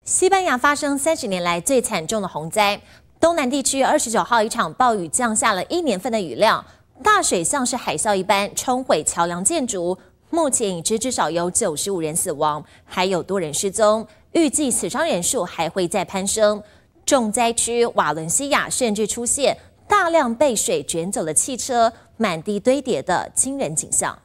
西班牙发生30年来最惨重的洪灾，东南地区29号一场暴雨降下了1年份的雨量，大水像是海啸一般冲毁桥梁建筑，目前已知至少有95人死亡，还有多人失踪，预计死伤人数还会再攀升。重灾区瓦伦西亚甚至出现大量被水卷走的汽车，满地堆叠的惊人景象。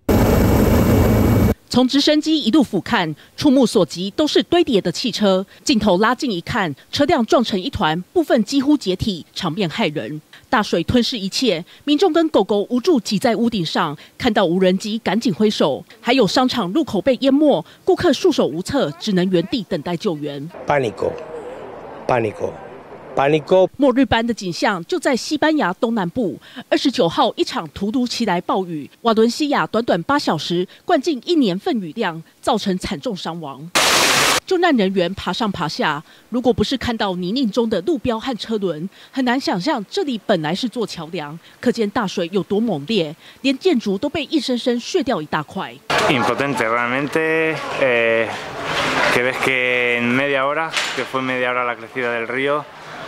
从直升机一路俯瞰，触目所及都是堆叠的汽车。镜头拉近一看，车辆撞成一团，部分几乎解体，场面骇人。大水吞噬一切，民众跟狗狗无助挤在屋顶上，看到无人机赶紧挥手。还有商场入口被淹没，顾客束手无策，只能原地等待救援。Pánico。 末日般的景象就在西班牙东南部。29号，一场突如其来暴雨，瓦伦西亚短短8小时灌进1年份雨量，造成惨重伤亡。救难人员爬上爬下，如果不是看到泥泞中的路标和车轮，很难想象这里本来是座桥梁。可见大水有多猛烈，连建筑都被硬生生削掉一大块。 Impotente realmente, que ves que en media hora, que fue media hora la crecida del río.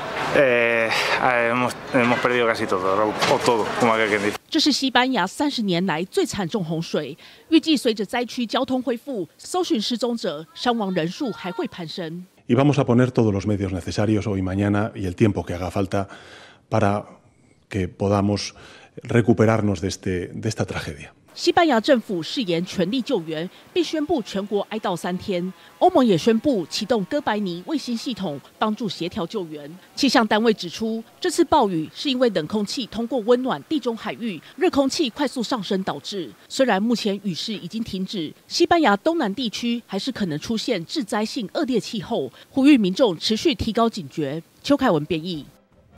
Hemos perdido casi todo, o todo, como aquel quien dice. 这是西班牙30年来最惨重洪水，预计随着灾区交通恢复，搜寻失踪者、伤亡人数还会攀升。 Y vamos a poner todos los medios necesarios hoy, mañana y el tiempo que haga falta para que podamos recuperarnos de esta tragedia. 西班牙政府誓言全力救援，并宣布全国哀悼3天。欧盟也宣布启动哥白尼卫星系统，帮助协调救援。气象单位指出，这次暴雨是因为冷空气通过温暖地中海域，热空气快速上升导致。虽然目前雨势已经停止，西班牙东南地区还是可能出现致灾性恶劣气候，呼吁民众持续提高警觉。邱凯文编译。